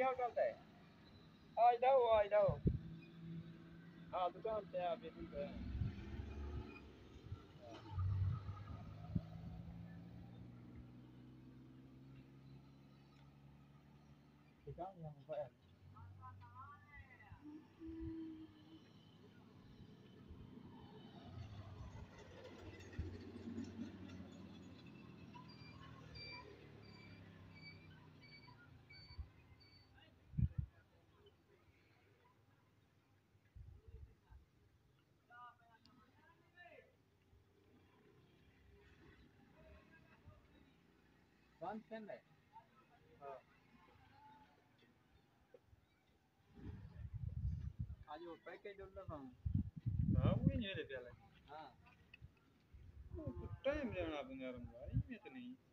क्या करता है आज जाओ हाँ दुकान पे आप ये ठीक है दुकान यहाँ पे कौन पेन है हाँ आज वो पैकेज उड़ रहा हूँ हाँ वो नहीं ले पिया हाँ टाइम लेना आप यार भाई मैं तो नहीं